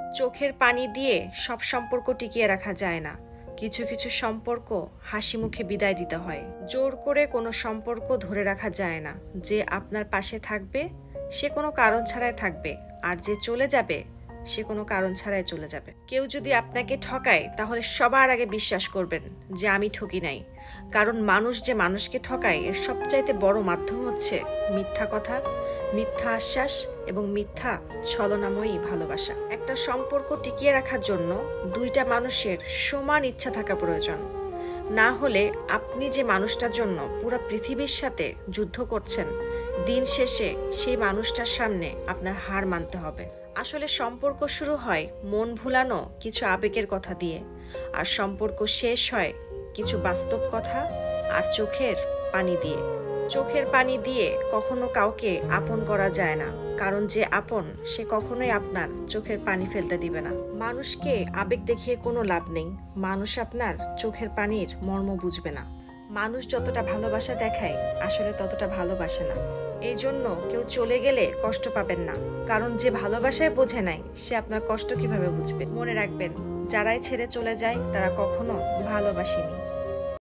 চোখের পানি দিয়ে সব সম্পর্ক টিকিয়ে রাখা যায় না। কিছু কিছু সম্পর্ক হাসি মুখে বিদায় দিতে হয়। জোর করে কোনো সম্পর্ক ধরে রাখা যায় না। যে আপনার পাশে থাকবে সে কোনো কারণ ছাড়াই থাকবে, আর যে চলে যাবে সে কোনো কারণ ছাড়াই চলে যাবে। কেউ যদি আপনাকে ঠকায় তাহলে সবার আগে বিশ্বাস করবেন যে আমি ঠকি নাই, কারণ মানুষ যে মানুষকে ঠকায় এর সবচাইতে বড় মাধ্যম হচ্ছে মিথ্যা কথা, মিথ্যা আশ্বাস এবং মিথ্যা ছলনাময়ী ভালোবাসা। একটা সম্পর্ক টিকিয়ে রাখার জন্য দুইটা মানুষের সমান ইচ্ছা থাকা প্রয়োজন। না হলে আপনি যে মানুষটার জন্য পুরো পৃথিবীর সাথে যুদ্ধ করছেন, দিন শেষে সেই মানুষটার সামনে আপনার হার মানতে হবে। আসলে সম্পর্ক শুরু হয় মন ভুলানো কিছু আবেগের কথা দিয়ে, আর সম্পর্ক শেষ হয় কিছু বাস্তব কথা আর চোখের পানি দিয়ে। চোখের পানি দিয়ে কখনো কাউকে আপন করা যায় না, কারণ যে আপন সে কখনোই আপনার চোখের পানি ফেলতে দিবে না। মানুষকে আবেগ দেখিয়ে কোনো লাভ নেই, মানুষ আপনার চোখের পানির মর্ম বুঝবে না। মানুষ যতটা ভালোবাসা দেখায় আসলে ততটা ভালোবাসে না। এই জন্য কেউ চলে গেলে কষ্ট পাবেন না, কারণ যে ভালোবাসায় বোঝে নাই সে আপনার কষ্ট কিভাবে বুঝবে। মনে রাখবেন, যারাই ছেড়ে চলে যায় তারা কখনো ভালোবাসেনি।